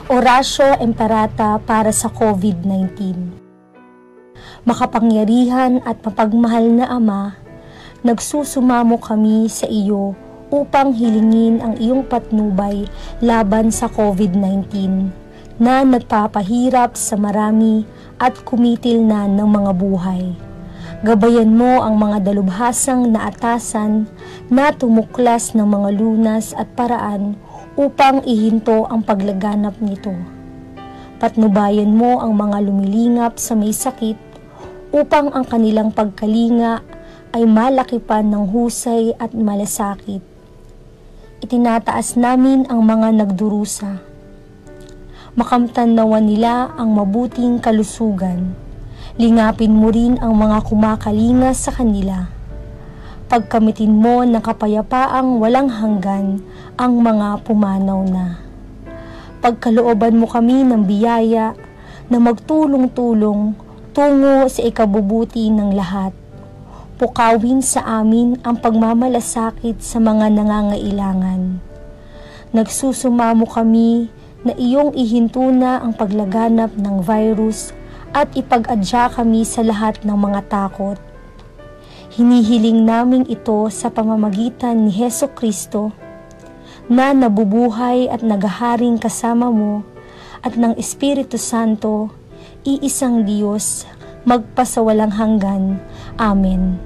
Orasyo Imperata para sa COVID-19. Makapangyarihan at mapagmahal na Ama, nagsusumamo kami sa iyo upang hilingin ang iyong patnubay laban sa COVID-19 na nagpapahirap sa marami at kumitil na ng mga buhay. Gabayan mo ang mga dalubhasang naatasan na tumuklas ng mga lunas at paraan upang ihinto ang paglaganap nito. Patnubayan mo ang mga lumilingap sa may sakit upang ang kanilang pagkalinga ay malakipan ng husay at malasakit. Itinataas namin ang mga nagdurusa. Makamtan nawa nila ang mabuting kalusugan. Lingapin mo rin ang mga kumakalinga sa kanila. Pagkamitin mo ng kapayapaang walang hanggan ang mga pumanaw na. Pagkalooban mo kami ng biyaya na magtulong-tulong tungo sa ikabubuti ng lahat. Pukawin sa amin ang pagmamalasakit sa mga nangangailangan. Nagsusumamo kami na iyong ihinto na ang paglaganap ng virus at ipag-adya kami sa lahat ng mga takot. Hinihiling namin ito sa pamamagitan ni Hesukristo na nabubuhay at naghaharing kasama mo at ng Espiritu Santo, iisang Diyos, magpasawalang hanggan. Amen.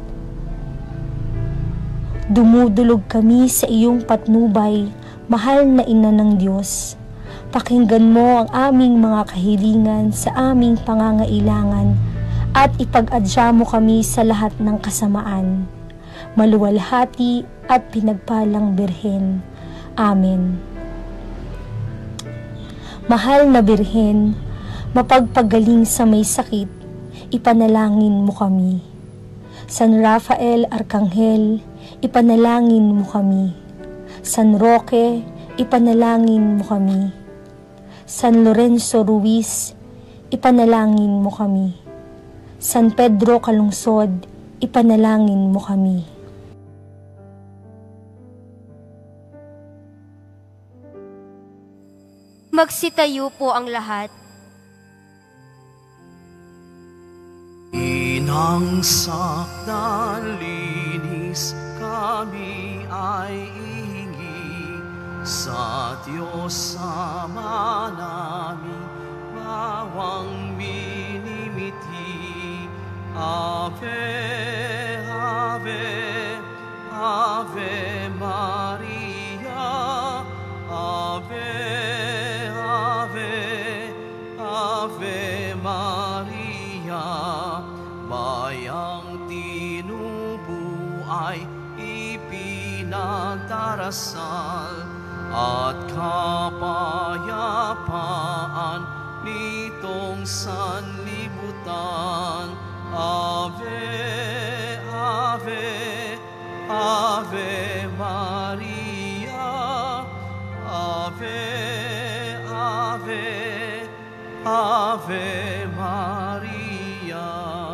Dumudulog kami sa iyong patnubay, mahal na Ina ng Diyos. Pakinggan mo ang aming mga kahilingan sa aming pangangailangan at ipag-adya mo kami sa lahat ng kasamaan. Maluwalhati at pinagpalang Birhen. Amen. Mahal na Birhen, mapagpagaling sa may sakit, ipanalangin mo kami. San Rafael Arkanghel, ipanalangin mo kami. San Roque, ipanalangin mo kami. San Lorenzo Ruiz, ipanalangin mo kami. San Pedro Calungsod, ipanalangin mo kami. Magsitayo po ang lahat. Inang sakdal linis kami ay ihingi sa Diyos Ama namin bawang minimiti. Ave, Ave, Ave Maria, Ave, Ave, Ave Maria. Bayang tinubo ay ipinagdarasal at kapayapaan nitong sanlibutan. Ave, Ave, Ave Maria, Ave, Ave, Ave Maria.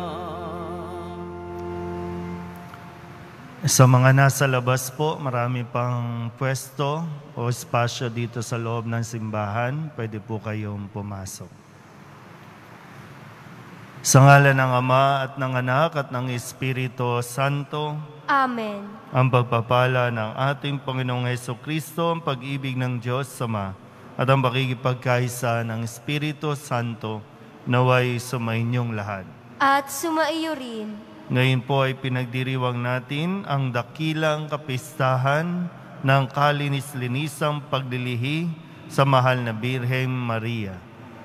Sa mga nasa labas po, marami pang pwesto o espasyo dito sa loob ng simbahan. Pwede po kayong pumasok. Sa ngalan ng Ama at ng Anak at ng Espiritu Santo. Amen. Ang pagpapala ng ating Panginoong Hesukristo, ang pag-ibig ng Diyos Ama, at ang pakikipagkaisa ng Espiritu Santo, naway sumainyong lahat. At sumaiyo rin. Ngayon po ay pinagdiriwang natin ang dakilang kapistahan ng kalinis-linisang paglilihi sa mahal na Birheng Maria.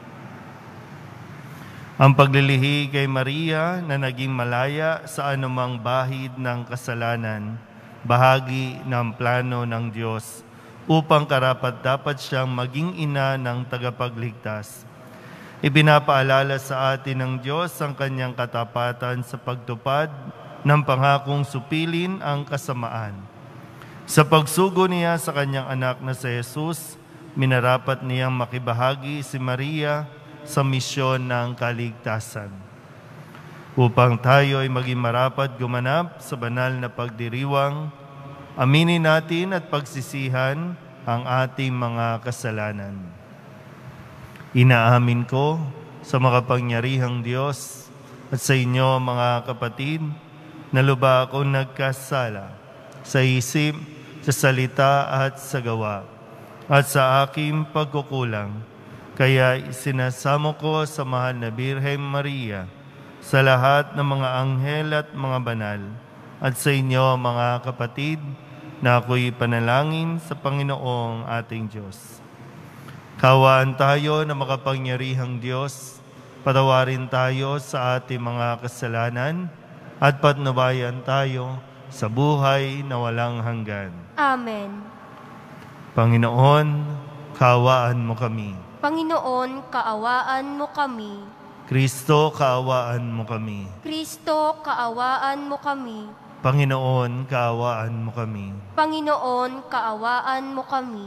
Ang paglilihi kay Maria na naging malaya sa anumang bahid ng kasalanan, bahagi ng plano ng Diyos upang karapat-dapat siyang maging ina ng tagapagligtas. Ipinapaalala sa atin ng Diyos ang kanyang katapatan sa pagtupad ng pangakong supilin ang kasamaan. Sa pagsugo niya sa kanyang anak na si Jesus, minarapat niyang makibahagi si Maria sa misyon ng kaligtasan. Upang tayo ay maging marapat gumanap sa banal na pagdiriwang, aminin natin at pagsisihan ang ating mga kasalanan. Inaamin ko sa makapangyarihang Diyos at sa inyo mga kapatid, na lubha akong nagkasala sa isip, sa salita at sa gawa, at sa aking pagkukulang. Kaya isinasamo ko sa mahal na Birhen Maria, sa lahat ng mga anghel at mga banal, at sa inyo mga kapatid, na ako'y panalangin sa Panginoong ating Diyos. Kawaan tayo na makapangyarihang Diyos, patawarin tayo sa ating mga kasalanan, at patnubayan tayo sa buhay na walang hanggan. Amen. Panginoon, kaawaan mo kami. Panginoon, kaawaan mo kami. Kristo, kaawaan mo kami. Kristo, kaawaan mo kami. Panginoon, kaawaan mo kami. Panginoon, kaawaan mo kami.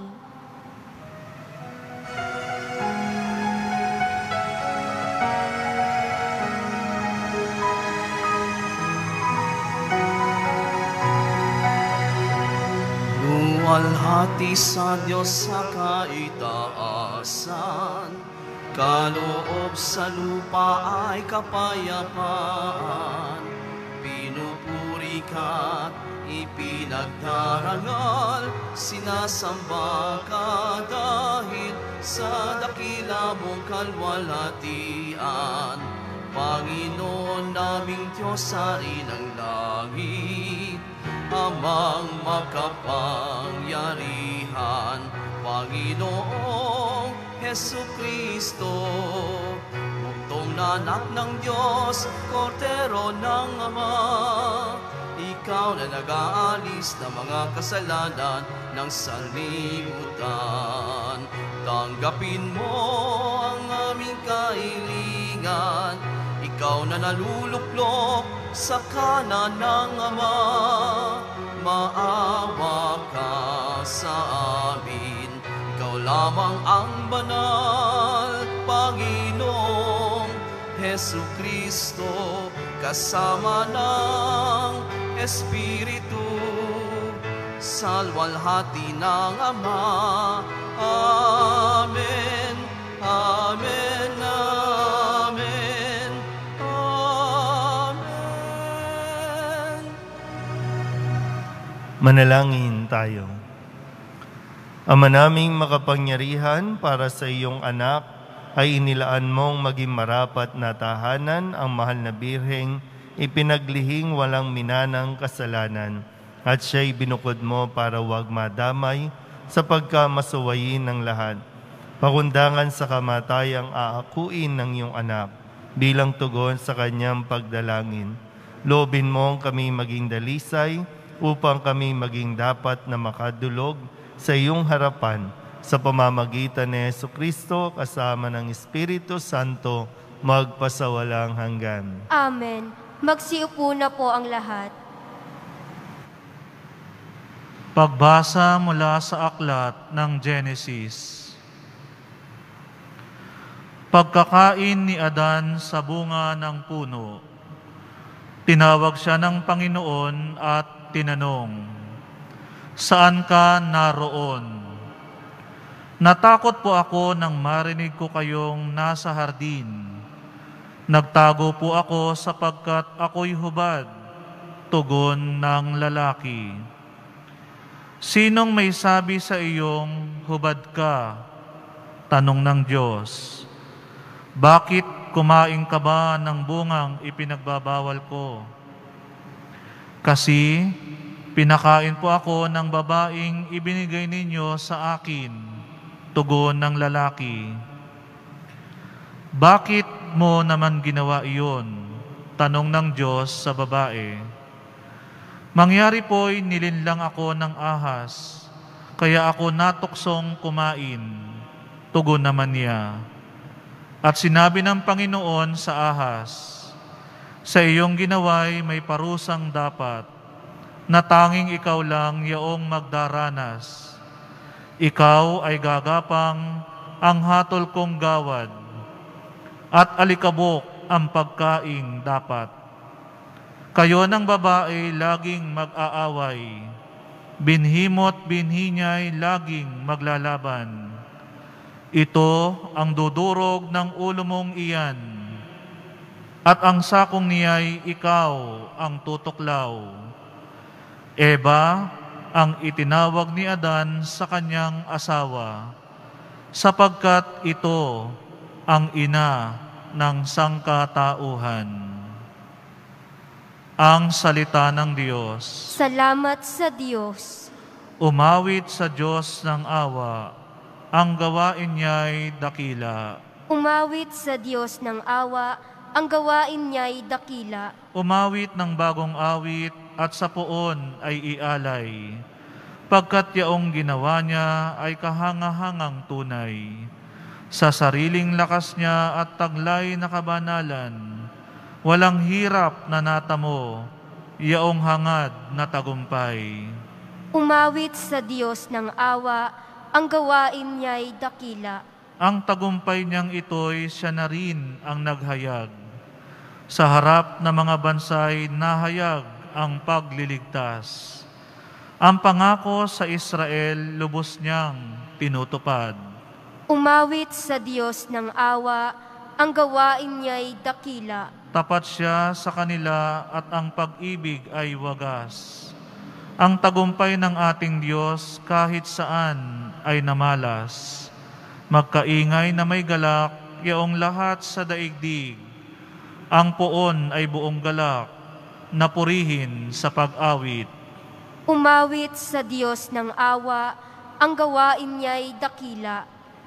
Luwalhati sa Diyos sa kaitaasan, kaloob sa lupa ay kapayapaan. Pinupuri ka't ipinagdarangal, sinasamba ka dahil sa dakila mong kalwalhatian. Panginoon naming Diyos, Hari ng langit, Amang makapangyarihan, Panginoong Hesukristo, buktong na anak ng Diyos, Kordero ng Ama. Ikaw na nag-aalis ng mga kasalanan ng sanlibutan. Tanggapin mo ang aming kahilingan, ikaw na naluluklok sa kanan ng Ama. Maawa ka sa amin, ikaw lamang ang banal, Panginoong Hesukristo, kasama ng Espiritu, salwalhati ng Ama. Amen, amen, amen, amen. Manalangin tayo. Ama naming makapangyarihan, para sa iyong anak ay inilaan mong maging marapat na tahanan ang mahal na Birheng ipinaglihing walang minanang kasalanan, at siya'y binukod mo para wag madamay sa pagkamasuwayin ng lahat. Pakundangan sa kamatayang aakuin ng iyong anak bilang tugon sa kanyang pagdalangin. Loobin mong kami maging dalisay upang kami maging dapat na makadulog sa iyong harapan sa pamamagitan ni Jesucristo kasama ng Espiritu Santo magpasawalang hanggan. Amen. Magsiupo na po ang lahat. Pagbasa mula sa aklat ng Genesis. Pagkakain ni Adan sa bunga ng puno, tinawag siya ng Panginoon at tinanong, "Saan ka naroon?" "Natakot po ako nang marinig ko kayong nasa hardin. Nagtago po ako sapagkat ako'y hubad," tugon ng lalaki. "Sinong may sabi sa iyong hubad ka?" tanong ng Diyos. "Bakit kumain ka ba ng bungang ipinagbabawal ko?" "Kasi pinakain po ako ng babaeng ibinigay ninyo sa akin," tugon ng lalaki. "Bakit mo naman ginawa iyon?" tanong ng Diyos sa babae. "Mangyari po'y nilinlang ako ng ahas, kaya ako natuksong kumain," tugon naman niya. At sinabi ng Panginoon sa ahas, "Sa iyong ginawa'y may parusang dapat, na tanging ikaw lang yaong magdaranas. Ikaw ay gagapang ang hatol kong gawad, at alikabok ang pagkaing dapat. Kayo ng babae laging mag-aaway, binhi mo't binhi niya'y laging maglalaban. Ito ang dudurog ng ulo mong iyan, at ang sakong niya'y ikaw ang tutuklaw. Eva ang itinawag ni Adan sa kanyang asawa, sapagkat ito ang ina ng sangkatauhan. Ang salita ng Diyos. Salamat sa Diyos. Umawit sa Diyos ng awa, ang gawain niya'y dakila. Umawit sa Diyos ng awa, ang gawain niya'y dakila. Umawit ng bagong awit at sa puon ay ialay, pagkat yaong ginawa niya ay kahangahangang tunay. Sa sariling lakas niya at taglay na kabanalan, walang hirap na natamo, yaong hangad na tagumpay. Umawit sa Diyos ng awa, ang gawain niya'y dakila. Ang tagumpay niyang ito'y siya na rin ang naghayag. Sa harap ng mga bansay nahayag ang pagliligtas. Ang pangako sa Israel lubos niyang tinutupad. Umawit sa Diyos ng awa, ang gawain niya'y dakila. Tapat siya sa kanila at ang pag-ibig ay wagas. Ang tagumpay ng ating Diyos kahit saan ay namalas. Magkaingay na may galak, yaong lahat sa daigdig. Ang poon ay buong galak, napurihin sa pag-awit. Umawit sa Diyos ng awa, ang gawain niya'y dakila.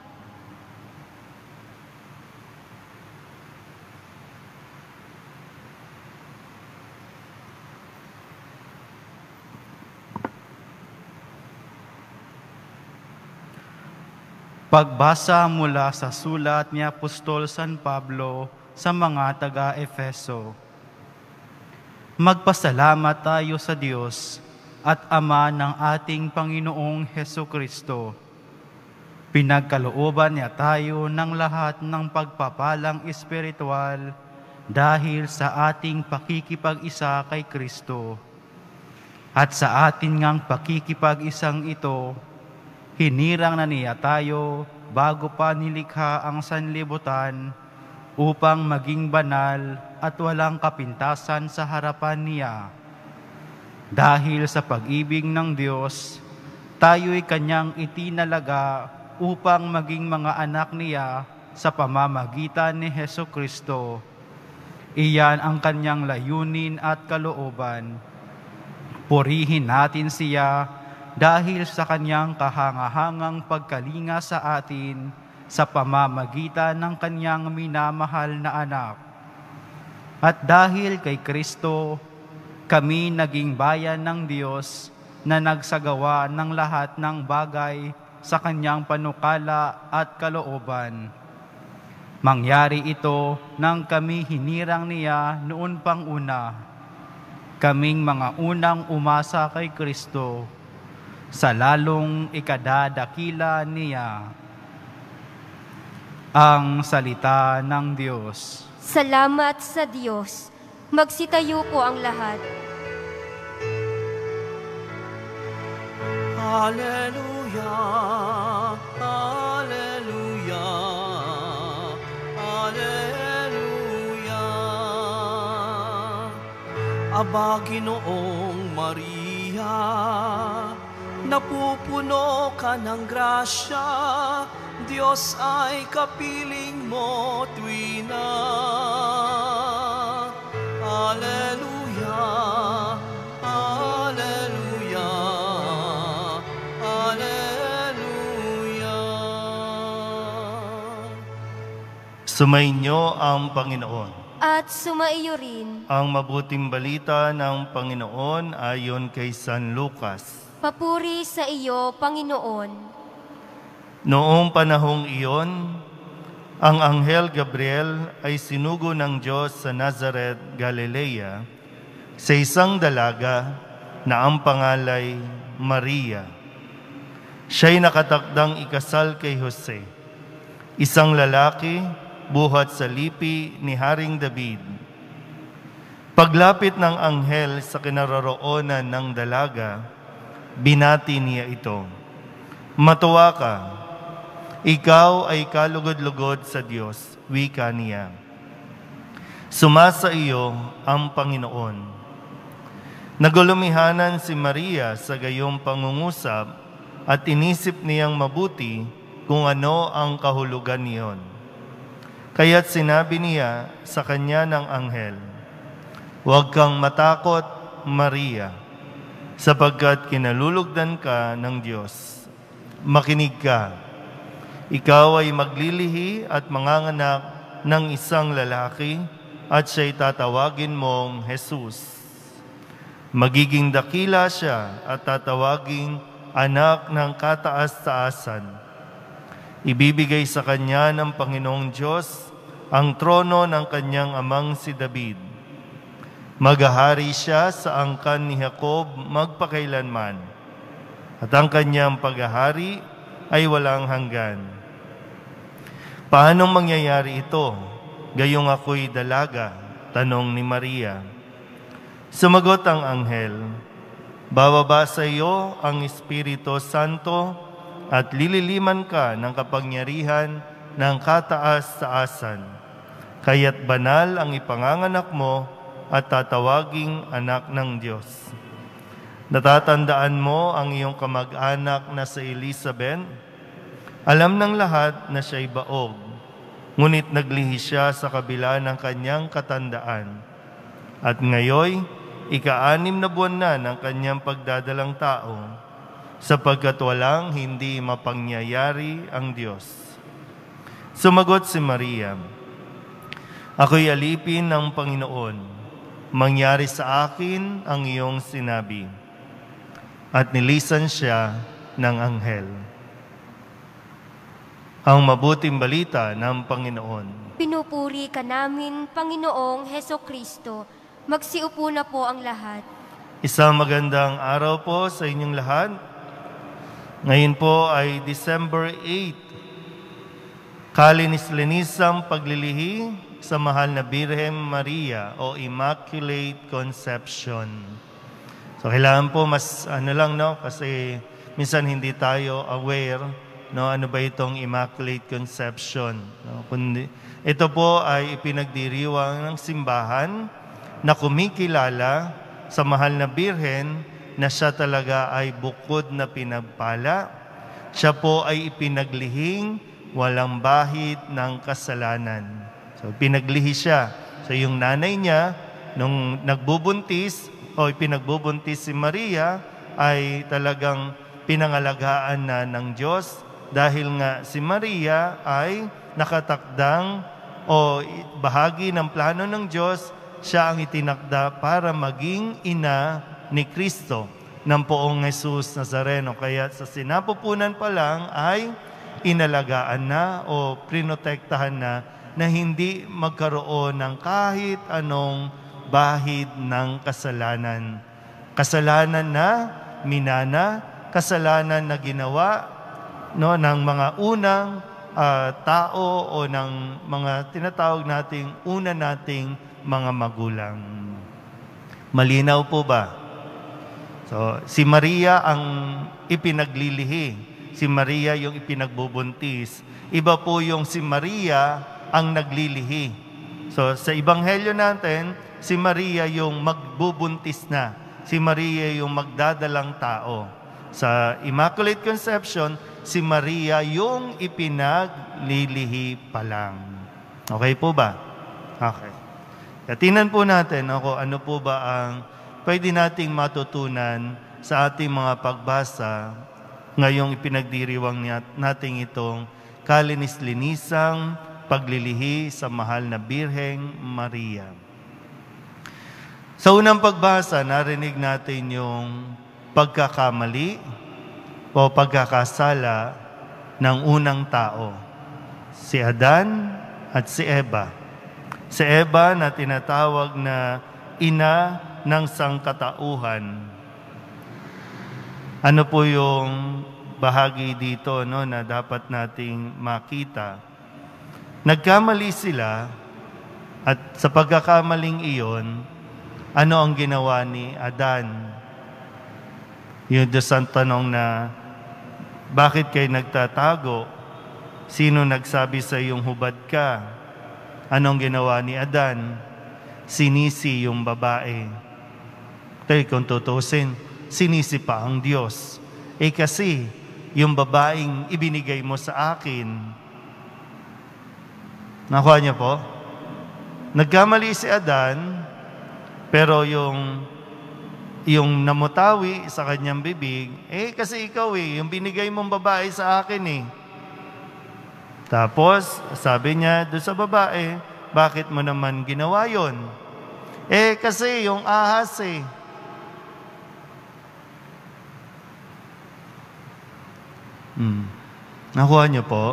Pagbasa mula sa sulat ni Apostol San Pablo sa mga taga-Efeso. Magpasalamat tayo sa Diyos at Ama ng ating Panginoong Hesukristo. Pinagkalooban niya tayo ng lahat ng pagpapalang espiritual dahil sa ating pakikipag-isa kay Kristo. At sa ating ngang pakikipag-isang ito, hinirang na niya tayo bago pa nilikha ang sanlibutan upang maging banal at walang kapintasan sa harapan niya. Dahil sa pag-ibig ng Diyos, tayo'y kanyang itinalaga upang maging mga anak niya sa pamamagitan ni Hesukristo. Iyan ang kanyang layunin at kalooban. Purihin natin siya dahil sa kanyang kahangahangang pagkalinga sa atin sa pamamagitan ng kanyang minamahal na anak. At dahil kay Kristo, kami naging bayan ng Diyos na nagsagawa ng lahat ng bagay sa kanyang panukala at kalooban. Mangyari ito nang kami hinirang niya noon pang una. Kaming mga unang umasa kay Kristo, sa lalong ikadadakila niya. Ang salita ng Diyos. Salamat sa Diyos. Magsitayo po ang lahat. Hallelujah, hallelujah, hallelujah. Aba, Ginoong Maria, napupuno ka ng grasya, Diyos ay kapiling mo tuwina. Hallelujah, hallelujah, hallelujah. Sumainyo ang Panginoon. At sumaiyo rin. Ang mabuting balita ng Panginoon ayon kay San Lucas. Papuri sa iyo, Panginoon. Noong panahong iyon, ang Anghel Gabriel ay sinugo ng Diyos sa Nazareth, Galilea, sa isang dalaga na ang pangalay Maria. Siya'y nakatakdang ikasal kay Jose, isang lalaki buhat sa lipi ni Haring David. Paglapit ng anghel sa kinaroroonan ng dalaga, binati niya ito, "Matuwa ka." Ikaw ay kalugod-lugod sa Diyos, wika niya. Sumasa iyo ang Panginoon. Nagulumihanan si Maria sa gayong pangungusap at inisip niyang mabuti kung ano ang kahulugan niyon. Kaya't sinabi niya sa kanya ng anghel, "Huwag kang matakot, Maria, sapagkat kinalulugdan ka ng Diyos. Makinig ka, ikaw ay maglilihi at manganganak ng isang lalaki at siya'y tatawagin mong Jesus. Magiging dakila siya at tatawaging anak ng kataas-taasan. Ibibigay sa kanya ng Panginoong Diyos ang trono ng kanyang amang si David. Maghahari siya sa angkan ni Jacob magpakailanman, at ang kanyang paghahari ay walang hanggan." Paanong mangyayari ito? Gayong ako'y dalaga, tanong ni Maria. Sumagot ang anghel, "Bababa sa iyo ang Espiritu Santo at lililiman ka ng kapangyarihan ng kataas-taasan. Kaya't banal ang ipanganganak mo at tatawaging anak ng Diyos. Natatandaan mo ang iyong kamag-anak na si Elizabeth? Alam ng lahat na siya'y baog, ngunit naglihi siya sa kabila ng kanyang katandaan. At ngayoy, ika-6 na buwan na ng kanyang pagdadalang tao, sapagkat walang hindi mapangyayari ang Diyos." Sumagot si Maria, "Ako'y alipin ng Panginoon. Mangyari sa akin ang iyong sinabi." At nilisan siya ng anghel. Ang mabuting balita ng Panginoon. Pinupuri ka namin, Panginoong Hesukristo. Magsiupo na po ang lahat. Isang magandang araw po sa inyong lahat. Ngayon po ay December 8, Kalinis-linisang paglilihi sa mahal na Birhen Maria o Immaculate Conception. So kailangan po mas kasi minsan hindi tayo aware ano ba itong Immaculate Conception. Kundi, ito po ay ipinagdiriwang ng simbahan na kumikilala sa mahal na Birhen na siya talaga ay bukod na pinagpala. Siya po ay ipinaglihing walang bahid ng kasalanan. So pinaglihi siya. So yung nanay niya, nung nagbubuntis o ipinagbubuntis si Maria, ay talagang pinangalagaan na ng Diyos dahil nga si Maria ay nakatakdang o bahagi ng plano ng Diyos, siya ang itinakda para maging ina ni Kristo ng poong Jesus Nazareno. Kaya sa sinapupunan pa lang ay inalagaan na o prinotektahan na hindi magkaroon ng kahit anong bahid ng kasalanan. Kasalanan na minana, kasalanan na ginawa ng mga unang tao o ng mga tinatawag nating una nating mga magulang. Malinaw po ba? So, si Maria ang ipinaglilihi. Si Maria yung ipinagbubuntis. Iba po yung si Maria ang naglilihi. So, sa Ebanghelyo natin, si Maria yung magbubuntis na. Si Maria yung magdadalang tao. Sa Immaculate Conception, si Maria yung ipinaglilihi pa lang. Okay po ba? Okay. Katinan po natin ano po ba ang pwede nating matutunan sa ating mga pagbasa ngayong ipinagdiriwang nating itong kalinis-linisang paglilihi sa mahal na Birheng Maria. Sa unang pagbasa, narinig natin yung pagkakamali o pagkakasala ng unang tao, si Adan at si Eva. Si Eva na tinatawag na ina ng sangkatauhan. Ano po yung bahagi dito na dapat nating makita? Nagkamali sila at sa pagkakamaling iyon, ano ang ginawa ni Adan? Yung Diyos ang tanong na, bakit kayo nagtatago? Sino nagsabi sa iyong hubad ka? Anong ginawa ni Adan? Sinisi yung babae. Tayo kung tutusin, sinisi pa ang Diyos. Kasi yung babaeng ibinigay mo sa akin. Nakuha niyo po? Nagkamali si Adan, pero yung namutawi sa kanyang bibig, kasi ikaw yung binigay mong babae sa akin Tapos, sabi niya doon sa babae, bakit mo naman ginawa yon? Kasi yung ahas Nakuha niyo po?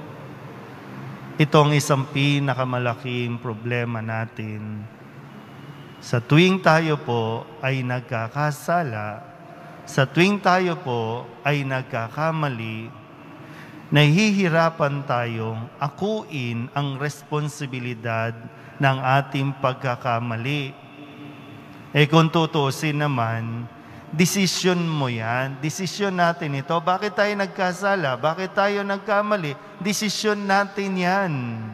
Itong isang pinakamalaking problema natin. Sa tuwing tayo po ay nagkakasala, sa tuwing tayo po ay nagkakamali, nahihirapan tayong akuin ang responsibilidad ng ating pagkakamali. Kung tutusin naman, desisyon mo yan. Desisyon natin ito. Bakit tayo nagkasala? Bakit tayo nagkamali? Desisyon natin yan.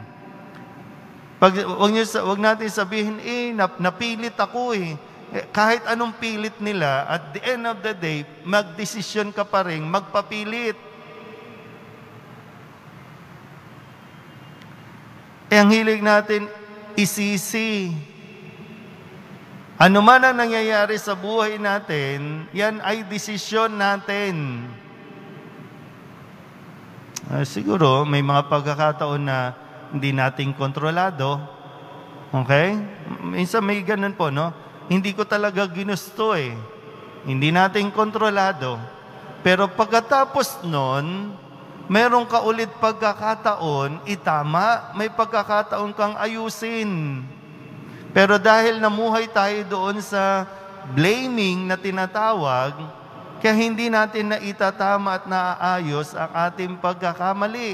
Wag natin sabihin, napilit ako Kahit anong pilit nila, at the end of the day, magdesisyon ka pa rin, magpapilit. Ang hilig natin, isisi. Ano man ang nangyayari sa buhay natin, yan ay desisyon natin. Siguro, may mga pagkakataon na hindi natin kontrolado. Okay? Minsan may ganun po, no? Hindi ko talaga ginusto Hindi natin kontrolado. Pero pagkatapos nun, meron ka ulit pagkakataon, itama, may pagkakataon kang ayusin. Pero dahil namuhay tayo doon sa blaming na tinatawag, kaya hindi natin naitatama at naaayos ang ating pagkakamali.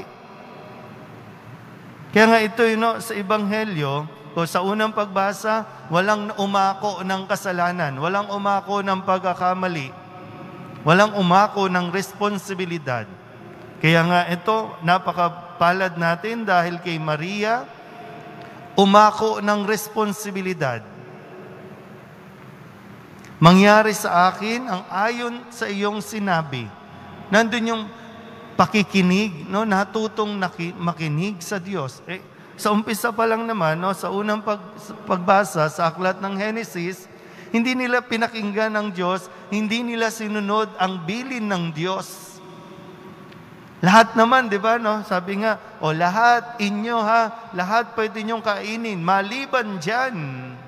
Kaya nga ito, sa Ebanghelyo, o sa unang pagbasa, walang umako ng kasalanan, walang umako ng pagkakamali, walang umako ng responsibilidad. Kaya nga ito, napakapalad natin dahil kay Maria, umako ng responsibilidad. Mangyari sa akin ang ayon sa iyong sinabi. Nandun yung pakikinig, natutong makinig sa Diyos. Sa umpisa pa lang naman, sa unang pagbasa sa aklat ng Genesis, hindi nila pinakinggan ang Diyos, hindi nila sinunod ang bilin ng Diyos. Lahat naman, di ba, Sabi nga, lahat inyo lahat pwede nyong kainin, maliban dyan.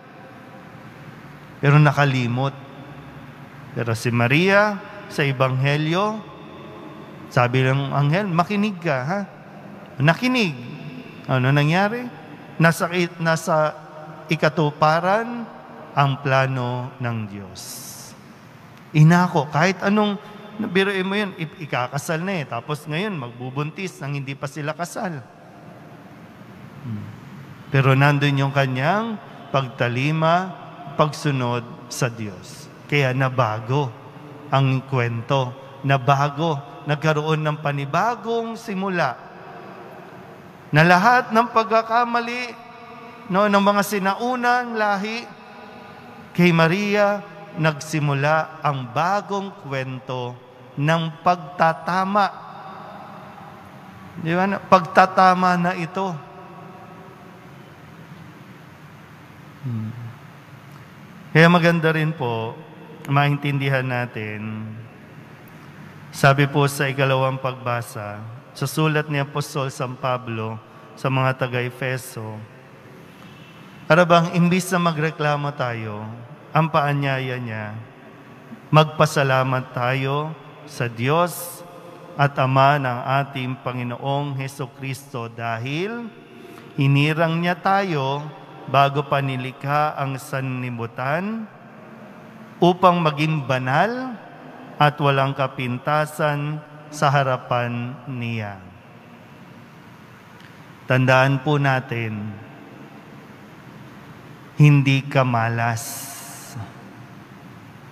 Pero nakalimot. Pero si Maria, sa Ebanghelyo, sabi ng anghel, makinig ka, Nakinig. Ano nangyari? Nasa ikatuparan ang plano ng Diyos. Inako, kahit anong, biruin mo yun, ikakasal na tapos ngayon, magbubuntis nang hindi pa sila kasal. Pero nandun yung kanyang pagtalima, pagsunod sa Diyos. Kaya nabago ang kwento. Nabago. Nagkaroon ng panibagong simula. Na lahat ng pagkakamali ng mga sinaunang lahi, kay Maria, nagsimula ang bagong kwento ng pagtatama. Di ba? Pagtatama na ito. Kaya maganda rin po, maintindihan natin, sabi po sa ikalawang pagbasa, sa sulat ni Apostol San Pablo sa mga taga-Efeso, para bang imbis na magreklamo tayo, ang paanyaya niya, magpasalamat tayo sa Diyos at Ama ng ating Panginoong Hesukristo dahil hinirang niya tayo bago pa nilikha ang sanlibutan upang maging banal at walang kapintasan sa harapan niya. Tandaan po natin, hindi ka malas.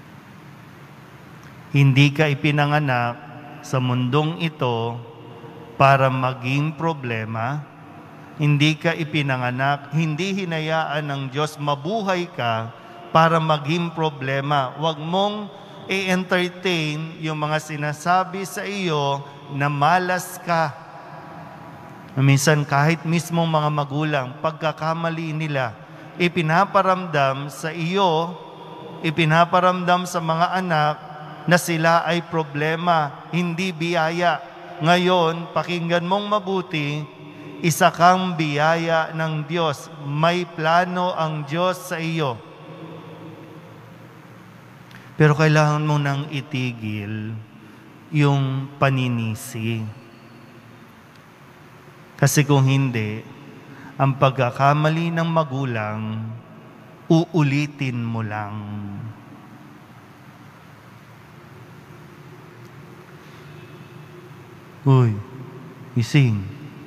Hindi ka ipinanganak sa mundong ito para maging problema. Hindi ka ipinanganak, hindi hinayaan ng Diyos mabuhay ka para maging problema. Huwag mong i-entertain yung mga sinasabi sa iyo na malas ka. Minsan kahit mismong mga magulang, pagkakamali nila, ipinaparamdam sa iyo, ipinaparamdam sa mga anak na sila ay problema, hindi biyaya. Ngayon, pakinggan mong mabuti, isa kang biyaya ng Diyos. May plano ang Diyos sa iyo. Pero kailangan mo nang itigil yung paninisi. Kasi kung hindi, ang pagkakamali ng magulang, uulitin mo lang. Uy, gising.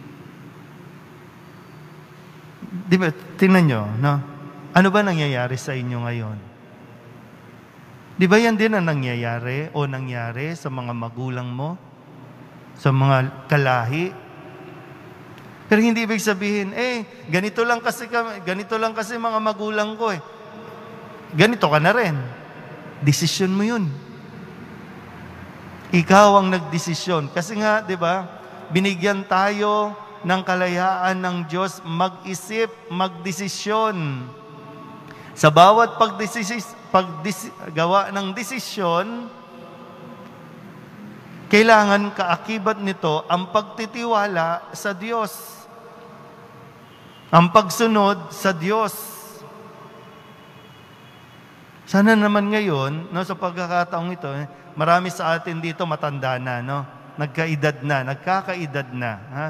Di ba, tingnan nyo, no? Ano ba nangyayari sa inyo ngayon? Di ba yan din ang nangyayari o nangyari sa mga magulang mo? Sa mga kalahi? Pero hindi ibig sabihin, ganito lang kasi mga magulang ko eh. Ganito ka na rin. Desisyon mo yun. Ikaw ang nagdesisyon. Kasi nga, di ba, binigyan tayo ng kalayaan ng Diyos mag-isip, magdesisyon. Sa bawat paggawa ng desisyon, kailangan kaakibat nito ang pagtitiwala sa Diyos. Ang pagsunod sa Diyos. Sana naman ngayon, no, sa pagkakataong ito, marami sa atin dito matanda na, no? Nagkakaedad na. Ha?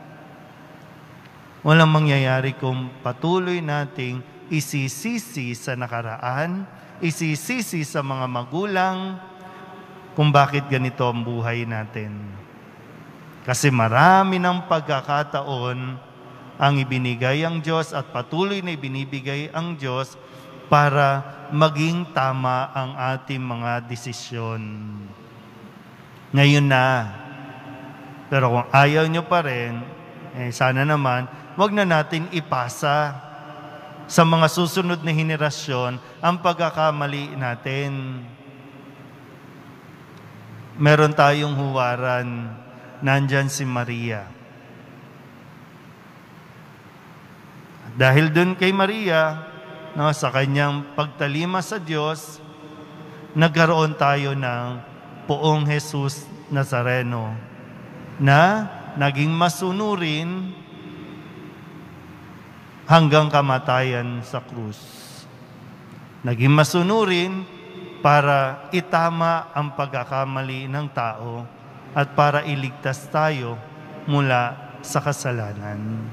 Walang mangyayari kung patuloy nating isisisi sa nakaraan, isisisi sa mga magulang, kung bakit ganito ang buhay natin. Kasi marami ng pagkakataon ang ibinigay ang Diyos at patuloy na ibinibigay ang Diyos para maging tama ang ating mga desisyon. Ngayon na. Pero kung ayaw nyo pa rin, sana naman, wag na natin ipasa sa mga susunod na henerasyon ang pagkakamali natin. Meron tayong huwaran, nandyan si Maria. Dahil dun kay Maria, no, sa kanyang pagtalima sa Diyos, nagkaroon tayo ng Poong Jesus Nazareno na naging masunurin hanggang kamatayan sa krus. Naging masunurin para itama ang pagkakamali ng tao at para iligtas tayo mula sa kasalanan.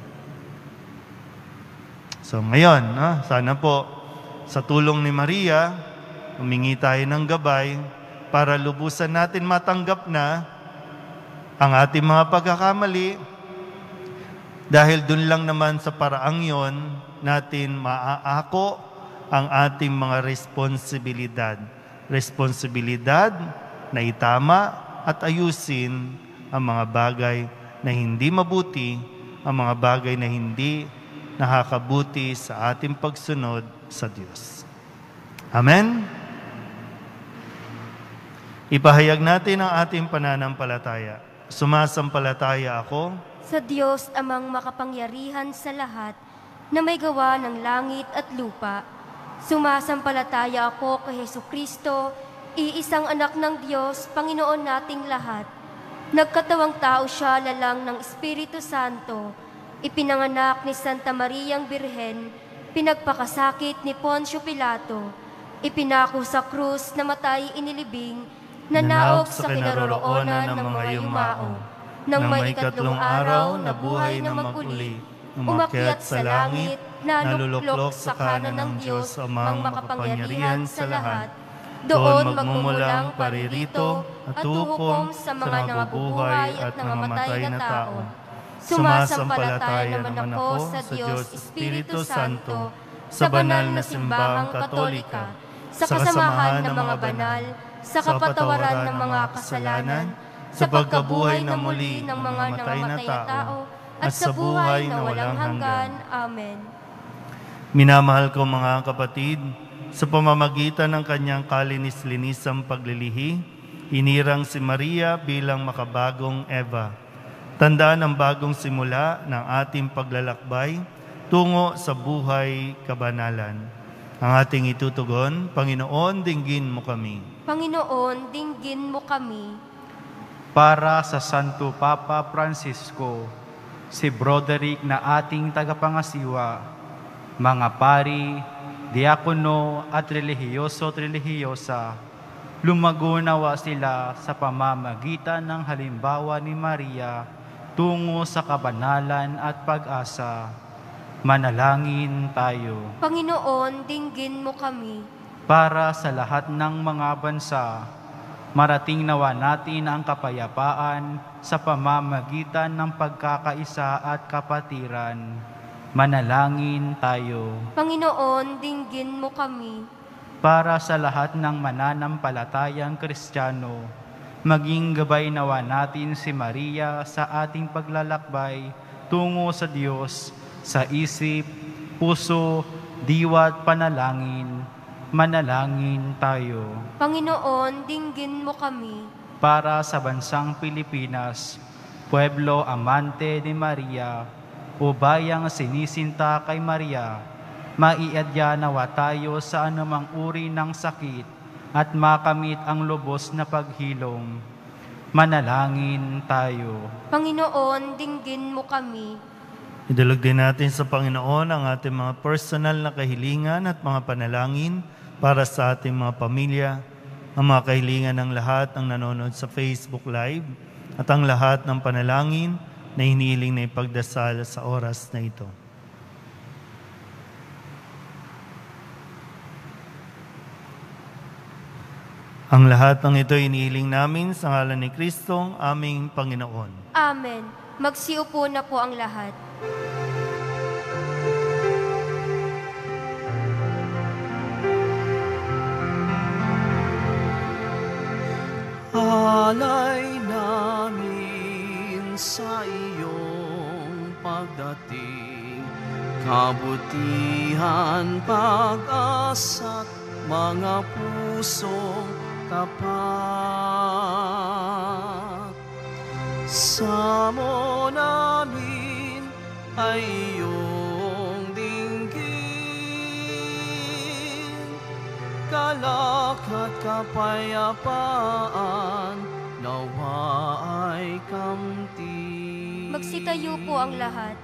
So ngayon, sana po sa tulong ni Maria, humingi tayo ng gabay para lubusan natin matanggap na ang ating mga pagkakamali dahil dun lang naman sa paraang yon natin maaako ang ating mga responsibilidad. Responsibilidad na itama at ayusin ang mga bagay na hindi mabuti, ang mga bagay na hindi nakakabuti sa ating pagsunod sa Diyos. Amen? Ipahayag natin ang ating pananampalataya. Sumasampalataya ako sa Diyos amang makapangyarihan sa lahat na may gawa ng langit at lupa. Sumasampalataya ako kay Jesucristo, iisang anak ng Diyos, Panginoon nating lahat. Nagkatawang tao siya lalang ng Espiritu Santo, ipinanganak ni Santa Mariang Birhen, pinagpakasakit ni Poncio Pilato, ipinako sa krus, namatay inilibing, nanaog sa kinaroroonan ng mga yumao. Nang may ikatlong araw, nabuhay na maguli, umakyat sa langit, naluluklok sa kanan ng Diyos, amang makapangyarihan sa lahat. Doon magmumulang paririto at huhukom sa mga nangabubuhay at nangamatay na tao. Sumasampalataya naman ako sa Diyos Espiritu Santo, sa banal na simbahang katolika, sa kasamahan ng mga banal, sa kapatawaran ng mga kasalanan, sa pagkabuhay na muli ng mga namatay na tao, at sa buhay na walang hanggan. Amen. Minamahal ko mga kapatid, sa pamamagitan ng kanyang kalinis-linisang paglilihi, inirang si Maria bilang makabagong Eva. Tandaan ang bagong simula ng ating paglalakbay tungo sa buhay kabanalan. Ang ating itutugon, Panginoon, dinggin mo kami. Panginoon, dinggin mo kami. Para sa Santo Papa Francisco, si Broderick na ating tagapangasiwa, mga pari, diakono at relihiyoso at relihiyosa, lumago nawa sila sa pamamagitan ng halimbawa ni Maria tungo sa kabanalan at pag-asa. Manalangin tayo. Panginoon, dinggin mo kami. Para sa lahat ng mga bansa, marating nawa natin ang kapayapaan sa pamamagitan ng pagkakaisa at kapatiran. Manalangin tayo. Panginoon, dinggin mo kami. Para sa lahat ng mananampalatayang Kristiyano, maging gabay nawa natin si Maria sa ating paglalakbay tungo sa Diyos sa isip, puso, diwa at panalangin. Manalangin tayo. Panginoon, dinggin mo kami. Para sa bansang Pilipinas, pueblo amante ni Maria, o bayang sinisinta kay Maria, maiadya nawa tayo sa anumang uri ng sakit at makamit ang lubos na paghilom. Manalangin tayo. Panginoon, dinggin mo kami. Idulog din natin sa Panginoon ang ating mga personal na kahilingan at mga panalangin para sa ating mga pamilya, ang mga kahilingan ng lahat ng nanonood sa Facebook Live, at ang lahat ng panalangin na hinihiling na ipagdasal sa oras na ito. Ang lahat ng ito hinihiling namin sa ngalan ni Kristong aming Panginoon. Amen. Magsiupo na po ang lahat. Alay namin sa iyong pagdating, kabutihan, pag-asa't mga pusong tapat. Samo namin ay iyong dinggin, galak at kapayapaan nawa ay kamtin. Magsitayo po ang lahat.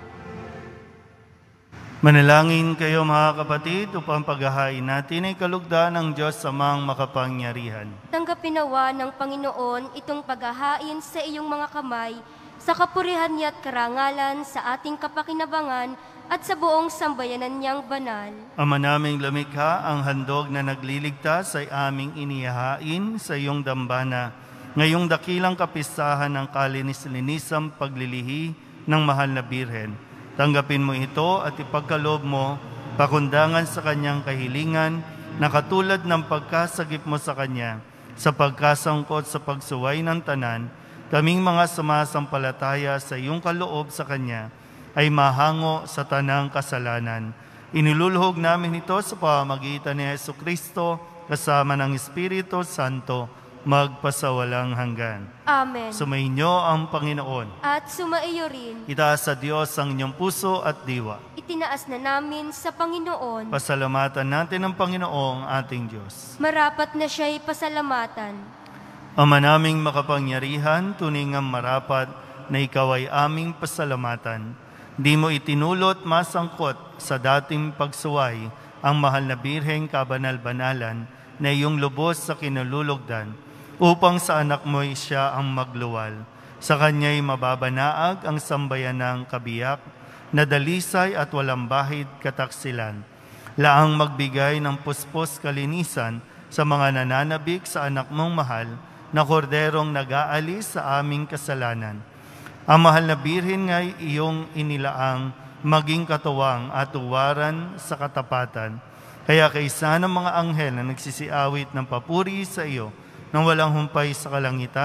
Manalangin kayo mga kapatid upang paghahain natin ay kalugdan ng Diyos Amang makapangyarihan. Tanggapin nawa ng Panginoon itong paghahain sa iyong mga kamay, sa kapurihan niya at karangalan, sa ating kapakinabangan at sa buong sambayanan niyang banal. Ama naming lumikha, ang handog na nagliligtas ay aming inihahain sa iyong dambana, ngayong dakilang kapistahan ng kalinis-linisang paglilihi ng mahal na Birhen. Tanggapin mo ito at ipagkaloob mo pakundangan sa kanyang kahilingan na katulad ng pagkasagip mo sa kanya sa pagkasangkot sa pagsuway ng tanan, kaming mga sumasampalataya sa iyong kaloob sa kanya ay mahango sa tanang kasalanan. Iniluluhog namin ito sa pamamagitan ni Jesucristo kasama ng Espiritu Santo magpasawalang hanggan. Amen. Sumainyo ang Panginoon. At sumaiyo rin. Itaas sa Diyos ang inyong puso at diwa. Itinaas na namin sa Panginoon. Pasalamatan natin ang Panginoong ating Diyos. Marapat na siya'y pasalamatan. Ama naming makapangyarihan, tunay ngang marapat na ikaw ay aming pasalamatan. Di mo itinulot masangkot sa dating pagsuway ang mahal na Birheng kabanal-banalan na iyong lubos sa kinalulugdan, upang sa anak mo'y siya ang magluwal. Sa kanya'y mababanaag ang sambayan ng kabiyak, na dalisay at walang bahid kataksilan. Laang magbigay ng puspos kalinisan sa mga nananabik sa anak mong mahal, na korderong nag-aalis sa aming kasalanan. Ang mahal na Birhen nga'y iyong inilaang maging katuwang at uwaran sa katapatan. Kaya kaysa ng mga anghel na nagsisiawit ng papuri sa iyo, nang walang humpay sa kalangitan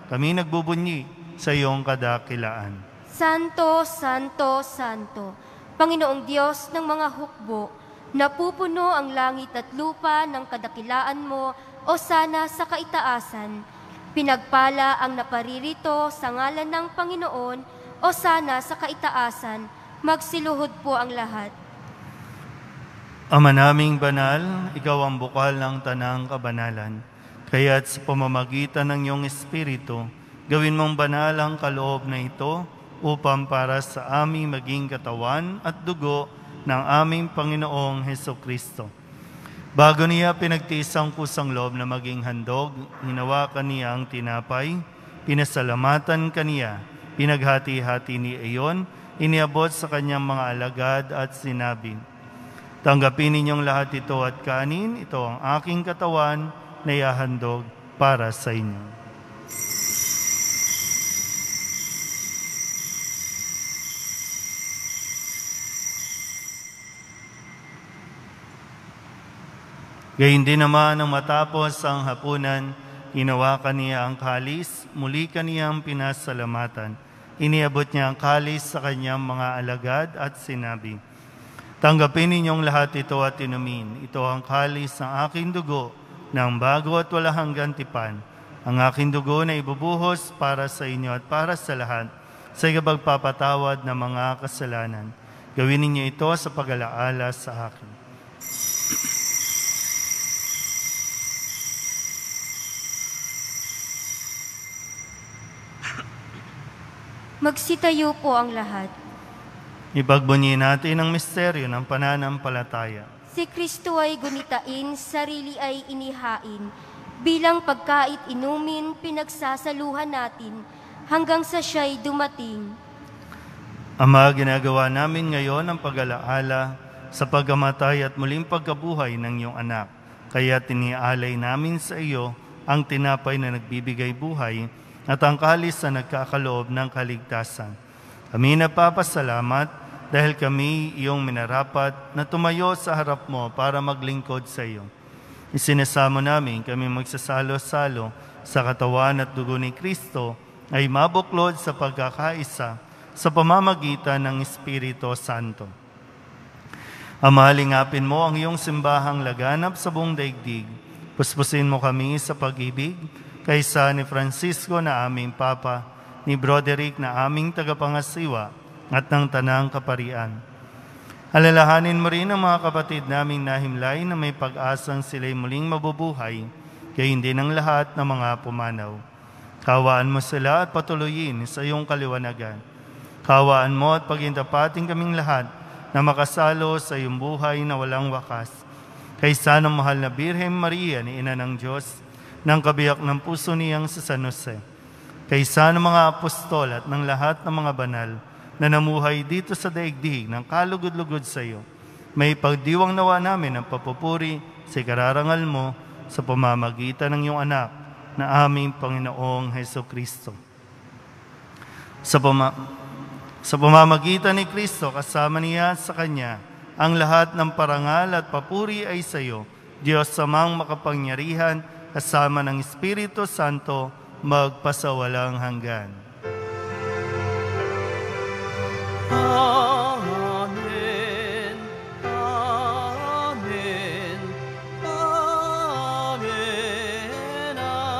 kami nagbubunyi sa iyong kadakilaan. Santo, Santo, Santo, Panginoong Diyos ng mga hukbo, napupuno ang langit at lupa ng kadakilaan mo, o sana sa kaitaasan. Pinagpala ang naparirito sa ngalan ng Panginoon, o sana sa kaitaasan. Magsiluhod po ang lahat. Ama naming banal, ikaw ang bukal ng tanang kabanalan. Kaya't sa pamamagitan ng iyong Espiritu, gawin mong banal ang kaloob na ito upang para sa aming maging katawan at dugo ng aming Panginoong Hesukristo. Bago niya pinagtiis ang kusang loob na maging handog, hinawakan niya ang tinapay, pinasalamatan kaniya, pinaghati-hati ni iyon, iniabot sa kanyang mga alagad at sinabi, "Tanggapin ninyong lahat ito at kanin, ito ang aking katawan na ihahandog para sa inyo." Gayun din naman nang matapos ang hapunan, hinawakan niya ang kalis, muli kaniyang pinasalamatan. Iniabot niya ang kalis sa kanyang mga alagad at sinabi, "Tanggapin ninyong lahat ito at inumin. Ito ang kalis ng aking dugo ng bago at walang hanggang tipan. Ang aking dugo na ibubuhos para sa inyo at para sa lahat sa ikapagpapatawad ng mga kasalanan. Gawin ninyo ito sa pag-alaala sa akin." Magsitayo po ang lahat. Ipagbunyi natin ang misteryo ng pananampalataya. Si Kristo ay gunitain, sarili ay inihain. Bilang pagkait inumin, pinagsasaluhan natin hanggang sa siya'y dumating. Ama, ginagawa namin ngayon ang pag-alaala sa pagkamatay at muling pagkabuhay ng iyong anak. Kaya tinialay namin sa iyo ang tinapay na nagbibigay buhay at ang kalis na nagkakaloob ng kaligtasan. Kami nagpapasalamat dahil kami iyong minarapat na tumayo sa harap mo para maglingkod sa iyo. Isinasamo namin kami magsasalo-salo sa katawan at dugo ni Kristo ay mabuklod sa pagkakaisa sa pamamagitan ng Espiritu Santo. Ama, lingapin mo ang iyong simbahang laganap sa buong daigdig. Puspusin mo kami sa pag-ibig, kaysa ni Francisco na aming Papa, ni Broderick na aming tagapangasiwa, at ng Tanang Kaparian. Alalahanin mo rin ang mga kapatid naming nahimlay na may pag-asang sila'y muling mabubuhay, gayon din ang lahat ng mga pumanaw. Kawaan mo sila at patuloyin sa iyong kaliwanagan. Kawaan mo at pagintapating kaming lahat na makasalo sa iyong buhay na walang wakas. Kaysa ng mahal na Birhen Maria ni Ina ng Diyos, ng kabiyak ng puso niyang sa San Jose, kaysa ng mga apostol at ng lahat ng mga banal na namuhay dito sa daigdig ng kalugod-lugod sa iyo, may pagdiwang nawa namin ang papupuri sa ikararangal mo sa pamamagitan ng iyong anak na aming Panginoong Hesukristo. Sa pamamagitan ni Kristo, kasama niya sa Kanya, ang lahat ng parangal at papuri ay sa iyo, Diyos Amang makapangyarihan, kasama ng Espiritu Santo, magpasawalang hanggan. Amen. Amen. Amen.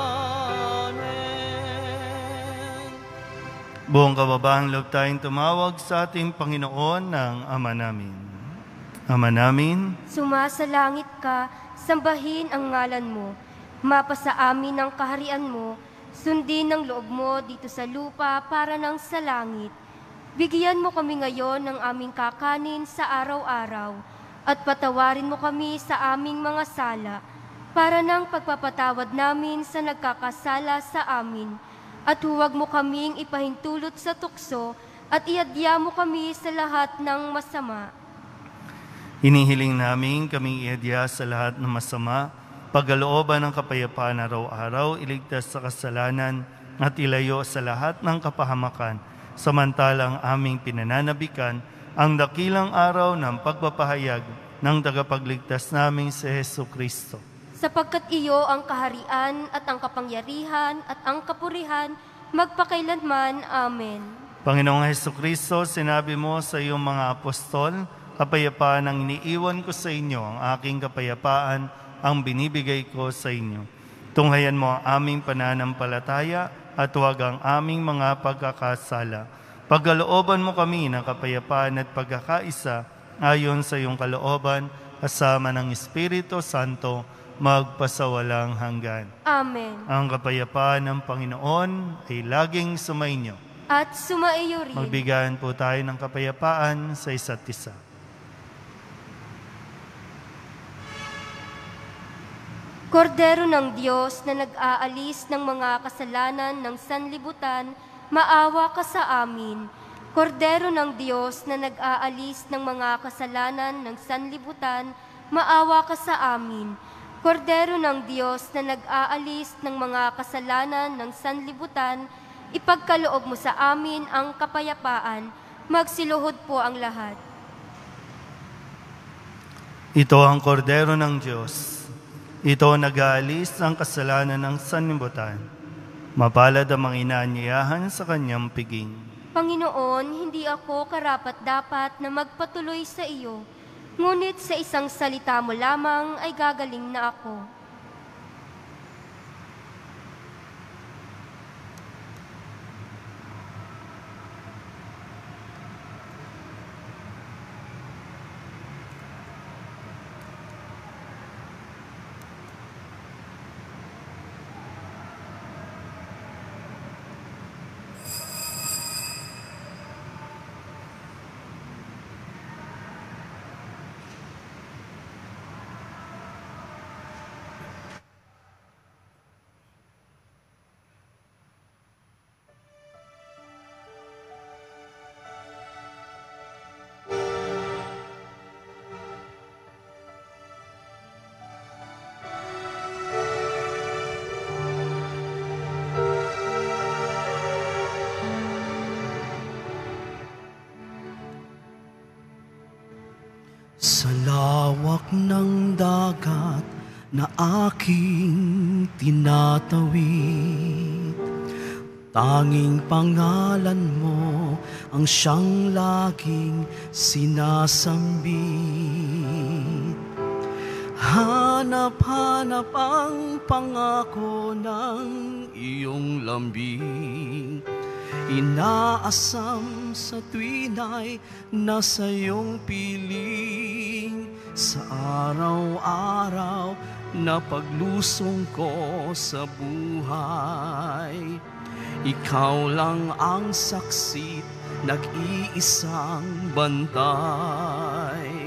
Amen. Buong kababahang loob tayong tumawag sa ating Panginoon ng Ama namin. Ama namin, Sumasalangit ka, sambahin ang ngalan mo. Mapasa amin ang kaharian mo, sundin ang loob mo dito sa lupa para nang sa langit. Bigyan mo kami ngayon ng aming kakanin sa araw-araw, at patawarin mo kami sa aming mga sala, para nang pagpapatawad namin sa nagkakasala sa amin. At huwag mo kaming ipahintulot sa tukso, at iadya mo kami sa lahat ng masama. hinihiling namin kaming iadya sa lahat ng masama, pagkalooban ng kapayapaan araw-araw, iligtas sa kasalanan at ilayo sa lahat ng kapahamakan, samantalang aming pinananabikan ang dakilang araw ng pagpapahayag ng tagapagligtas naming si Jesucristo. sapagkat iyo ang kaharian at ang kapangyarihan at ang kapurihan magpakailanman. Amen. Panginoong Hesukristo, sinabi mo sa iyong mga apostol, kapayapaan ang iniiwan ko sa inyo, ang aking kapayapaan ang binibigay ko sa inyo. Tunghayan mo ang aming pananampalataya at huwag ang aming mga pagkakasala. Pagkalooban mo kami ng kapayapaan at pagkakaisa ayon sa iyong kalooban, kasama ng Espiritu Santo, magpasawalang hanggan. Amen. Ang kapayapaan ng Panginoon ay laging sumainyo. At sumaiyo rin. Magbigayan po tayo ng kapayapaan sa isa't isa. Kordero ng Diyos na nag-aalis ng mga kasalanan ng sanlibutan, maawa ka sa amin. Kordero ng Diyos na nag-aalis ng mga kasalanan ng sanlibutan, maawa ka sa amin. Kordero ng Diyos na nag-aalis ng mga kasalanan ng sanlibutan, ipagkaloob mo sa amin ang kapayapaan. Magsiluhod po ang lahat. Ito ang kordero ng Diyos. Ito nag-aalis ng kasalanan ng sanlibutan. Mapalad ang mga inaanyayahan sa kanyang piging. Panginoon, hindi ako karapat-dapat na magpatuloy sa iyo, ngunit sa isang salita mo lamang ay gagaling na ako. Sa lawak ng dagat na aking tinatawid, tanging pangalan mo ang siyang laging sinasambit. Hanap-hanap ang pangako ng iyong lambing, inaasam sa tuwina'y nasa iyong piling. Sa araw-araw na paglusong ko sa buhay, ikaw lang ang saksit, nag-iisang bantay.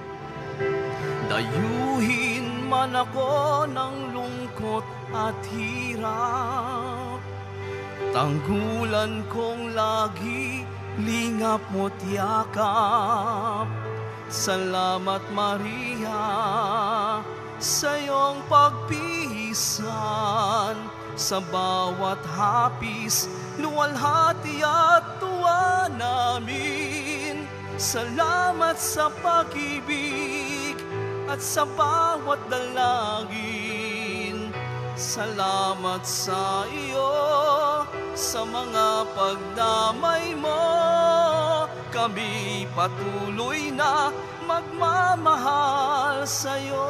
Dayuhin man ako ng lungkot at hirap, tanggulan kong lagi, lingap mo't yakap. Salamat Maria sa iyong pagpihisan, sa bawat hapis, luwalhati at tuwa namin. Salamat sa pag-ibig at sa bawat dalangin. Salamat sa iyo, sa mga pagdamay mo, kami patuloy na magmamahal sa iyo.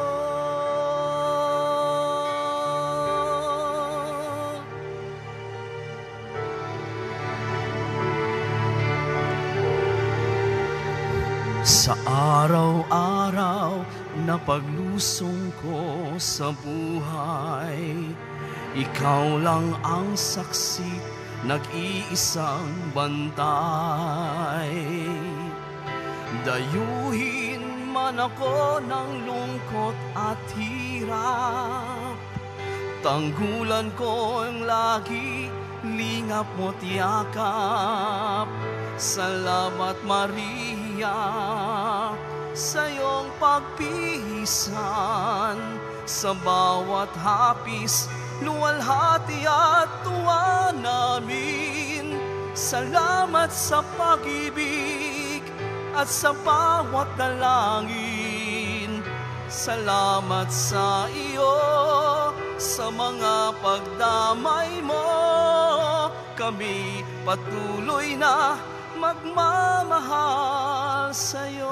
Sa araw-araw na paglusong ko sa buhay, ikaw lang ang saksi, nag-iisang bantay. Dayuhin man ako ng lungkot at hirap, tanggulan ko ang lagi, lingap mo't yakap. Salamat Maria sa iyong pagpihisan, sa bawat hapis, luwalhati at tuwa namin. Salamat sa pag-ibig at sa bawat dalangin. Salamat sa iyo, sa mga pagdamay mo, kami patuloy na magmamahal sa iyo.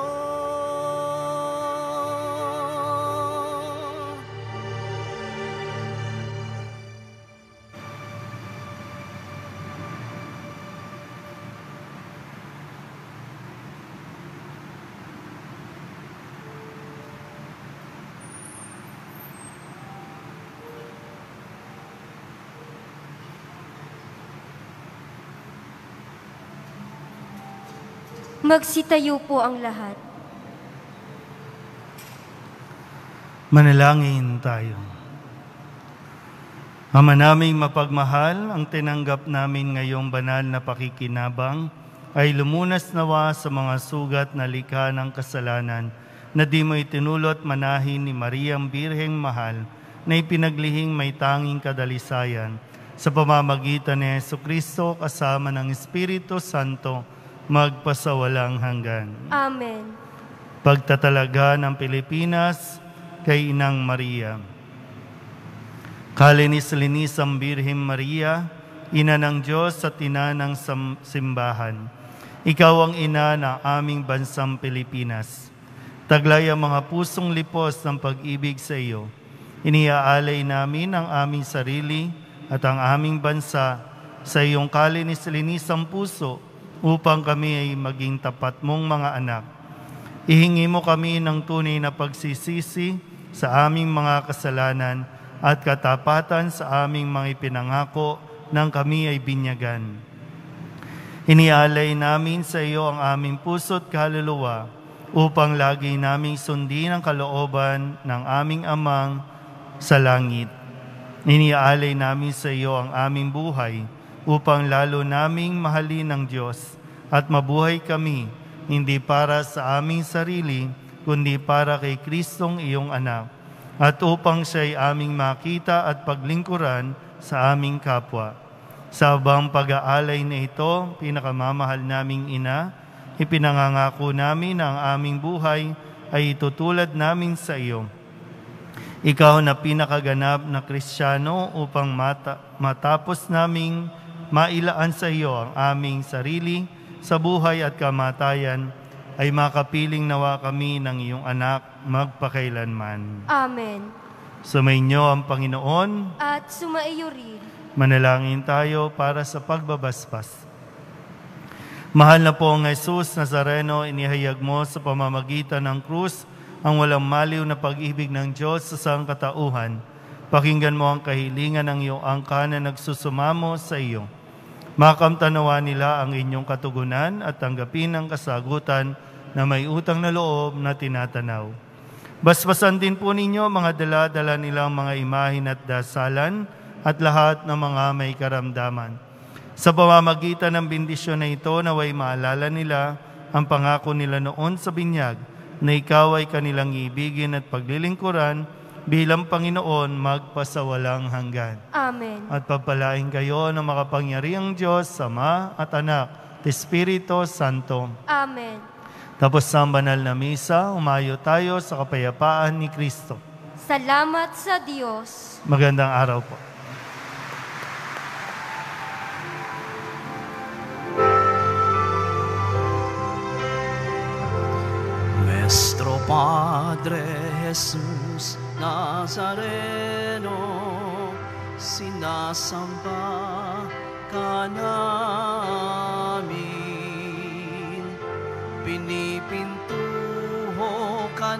Magsitayo po ang lahat. Manalangin tayo. Ama naming mapagmahal, ang tinanggap namin ngayong banal na pakikinabang ay lumunas nawa sa mga sugat na likha ng kasalanan na di mo itinulot manahin ni Mariang Birheng Mahal na ipinaglihing may tanging kadalisayan sa pamamagitan ni Jesucristo kasama ng Espiritu Santo magpasawalang hanggan. Amen. Pagtatalaga ng Pilipinas kay Inang Maria. Kalinis-linisang Birheng Maria, Ina ng Diyos at Ina ng simbahan. Ikaw ang ina ng aming bansang Pilipinas. Taglay ang mga pusong lipos ng pag-ibig sa iyo. Iniaalay namin ang aming sarili at ang aming bansa sa iyong kalinis-linisang puso upang kami ay maging tapat mong mga anak. Ihingi mo kami ng tunay na pagsisisi sa aming mga kasalanan at katapatan sa aming mga ipinangako nang kami ay binyagan. Inialay namin sa iyo ang aming puso't kaluluwa upang lagi naming sundin ang kalooban ng aming Amang sa langit. Iniaalay namin sa iyo ang aming buhay upang lalo naming mahalin ng Diyos at mabuhay kami, hindi para sa aming sarili, kundi para kay Kristong iyong anak, at upang siya'y aming makita at paglingkuran sa aming kapwa. Sa abang pag-aalay na ito, pinakamamahal naming ina, ipinangangako namin na ang aming buhay ay itutulad namin sa iyo. Ikaw na pinakaganap na Kristiyano upang matapos naming mailaan sa iyo ang aming sarili sa buhay at kamatayan, ay makapiling nawa kami ng iyong anak magpakailanman. Amen. Sumainyo ang Panginoon. At sumaiyo rin. Manalangin tayo para sa pagbabasbas. Mahal na pong Jesus Nazareno, inihayag mo sa pamamagitan ng krus ang walang maliw na pag-ibig ng Diyos sa sangkatauhan. Pakinggan mo ang kahilingan ng iyong angka na nagsusumamo sa iyo. Makamtanawa nila ang inyong katugunan at tanggapin ang kasagutan na may utang na loob na tinatanaw. Basbasan din po ninyo mga dala-dala nilang mga imahin at dasalan at lahat ng mga may karamdaman. Sa pamamagitan ng bendisyon na ito, naway maalala nila ang pangako nila noon sa binyag na ikaw ay kanilang ibigin at paglilingkuran bilang Panginoon magpasawalang hanggan. Amen. At pagpalain kayo ng makapangyarihang Diyos, Ama at Anak, at Espiritu Santo. Amen. Tapos sa banal na misa, umayo tayo sa kapayapaan ni Kristo. Salamat sa Diyos. Magandang araw po. Nuestro Padre Jesus Nazareno, sinasamba ka namin, pinipintuho ka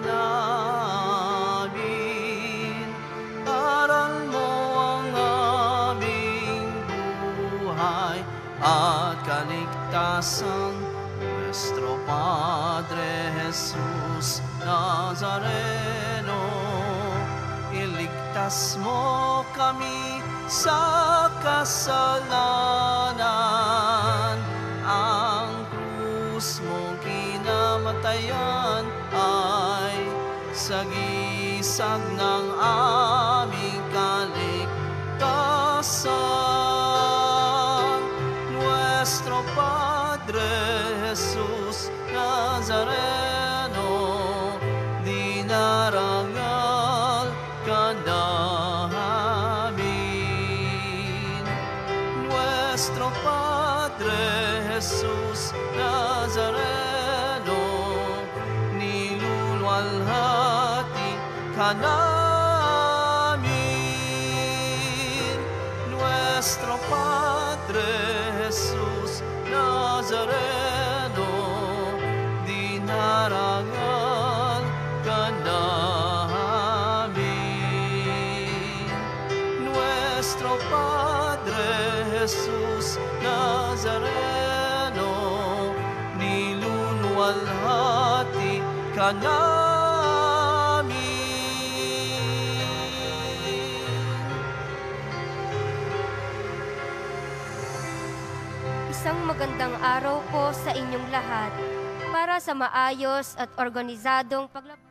namin, aral mo ang aming buhay at kaligtasan. Nuestro Padre Jesus Nazareno, iligtas mo kami sa kasalanan. Ang krus mo kinamatayan ay sagisag ng aming kaligtasan. Nuestro Padre Jesus Nazareno, dinaranga ka namin. Nuestro Padre Jesus Nazareno, dinarangan ka namin. Nuestro Padre Jesus Nazareno, niluluwalhati ka namin. Isang magandang araw po sa inyong lahat para sa maayos at organisadong paglabas